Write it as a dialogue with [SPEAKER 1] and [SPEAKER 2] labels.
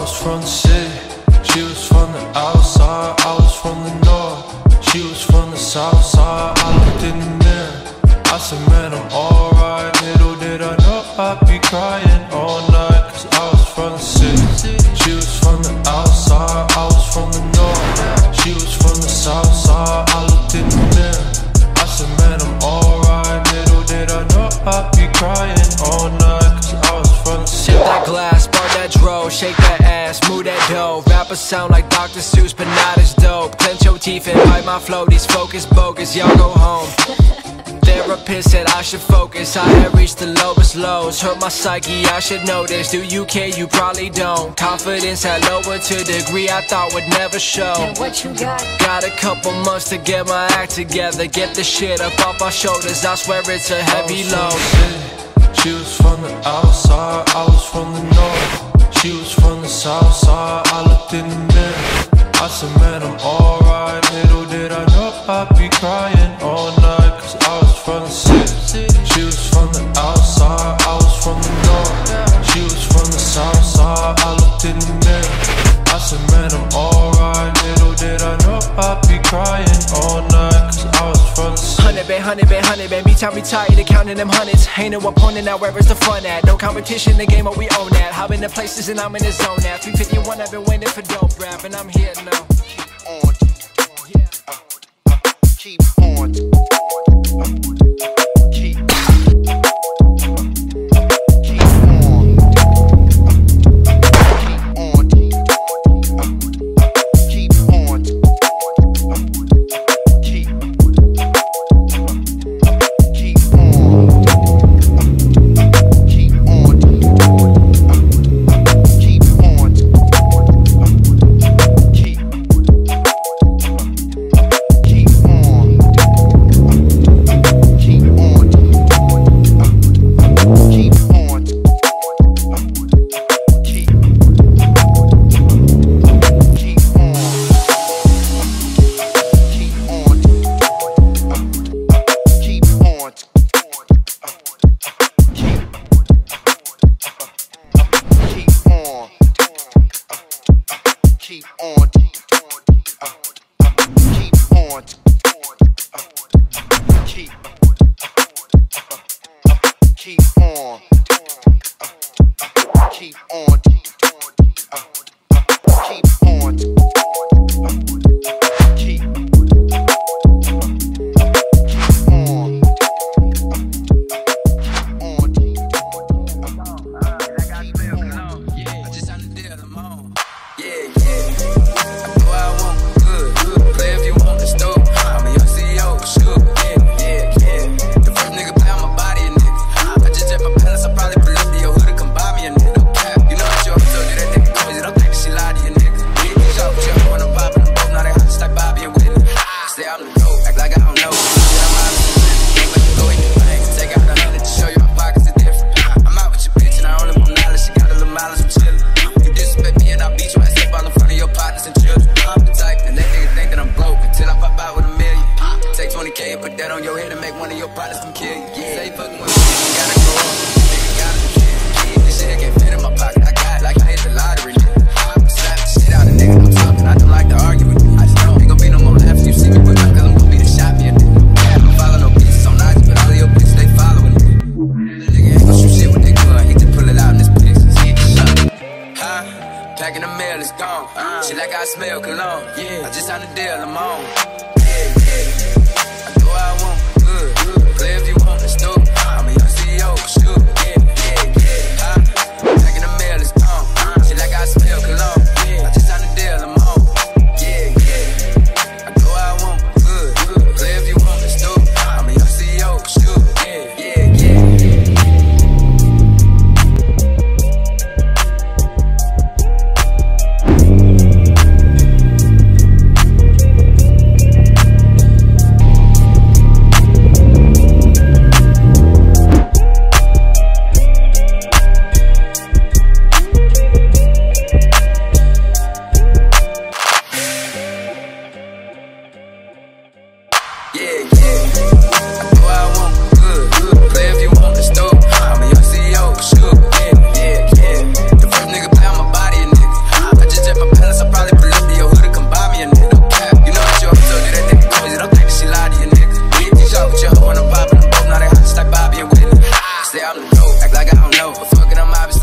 [SPEAKER 1] was from the city, she was from the outside. I was from the north, she was from the south side. I looked in the mirror, I said, man, I'm alright. Little did I know I'd be crying all night, cause I was from the city, she was from the outside. I was from the north, she was from the south side. I looked in the mirror, I said, man, I'm alright. Little did I know I'd be crying all night, cause I was from the city.
[SPEAKER 2] Sip that glass, bar that dro, shake that ass, move that dough. Rappers sound like Dr. Seuss, but not as dope. Clench your teeth and bite my flow, these focus bogus, y'all go home. Therapist said I should focus, I had reached the lowest lows. Hurt my psyche, I should know this. Do you care? You probably don't. Confidence had lowered to a degree I thought would never show.
[SPEAKER 3] And what you got?
[SPEAKER 2] Got a couple months to get my act together, get the shit up off my shoulders. I swear it's a heavy load.
[SPEAKER 1] She was from the outside, I was from the north, she was from the south side. I looked in the mirror, I said, man, I'm alright. Little did I know I'd be crying all night, cause I was from the city, she was from the outside. I was from the north, she was from the south side. I looked in the mirror, I said, man, I'm alright. Little did I know I'd be crying all night, cause I was from the city.
[SPEAKER 2] 100 baby, tell me tired of counting them hundreds. Ain't no opponent now, where is the fun at? No competition, the game, but we own that. Hop in the places and I'm in the zone now. 351, I've been waiting for dope rap, and I'm here now.
[SPEAKER 4] Keep on. Keep on.
[SPEAKER 2] Packing the mail, it's gone. She like I smell cologne. I just signed a deal, I'm on. I do what I want, good. Play if you want, let's do it. I'm a young CEO, shoot. Packing the mail, it's gone. She like I smell cologne. I just signed a deal, I'm on. I do what I want, good. Play if you want, let's do it. I'm a young CEO, shoot. like I don't know. Fuck it, I'm opposite.